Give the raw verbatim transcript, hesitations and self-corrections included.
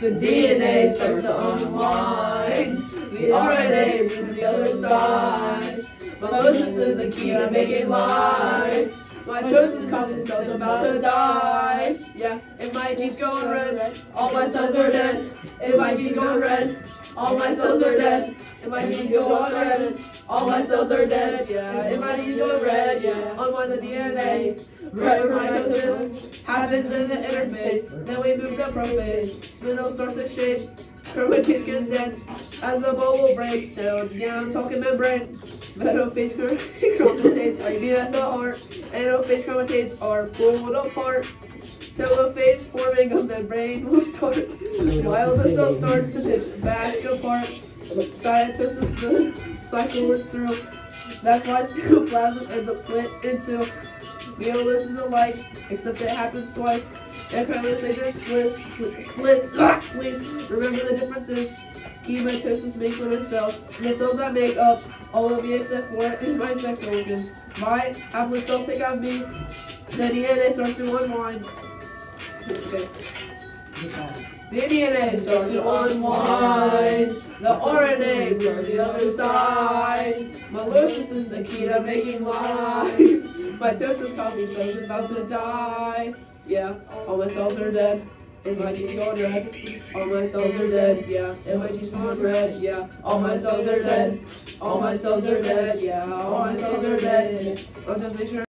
The D N A starts to unwind. The R N A moves the other side. Mitosis is the key to making life. Mitosis causes cells about to die. Yeah, if my D's going red, all my cells are dead. If my D's going red, all my cells are dead. If my D's going red, all my cells are dead. Yeah, if my D's going red, yeah, unwind the D N A. Red mitosis happens in the interphase. Then we move to prophase. Spindles start to shape. Chromatase condense as the bubble breaks down. Yeah, I'm talking membrane. Metaphase chromatates are beat at the heart. Anaphase chromatates are pulled apart. Telophase forming a membrane will start. While the cell starts to pitch back apart. Cytosis, the cycle is through. That's why cytoplasm ends up split into meiosis is alike, except it happens twice. And chromosomes split, split, split. Please remember the differences. Key mitosis makes living cells. The cells that make up all of the except for in my sex organs. My haploid cells take on me. The D N A starts to unwind. Okay. The D N A starts to unwind. The R N A moves the other side. Meiosis is the key to making life. Mitosis causes cells about to die. Yeah, all my cells are dead. If my G's going red, all my cells are dead. Yeah, if my G's going red, yeah, all my cells are dead. All my cells are dead. Yeah, all my cells are dead. I'm just making sure.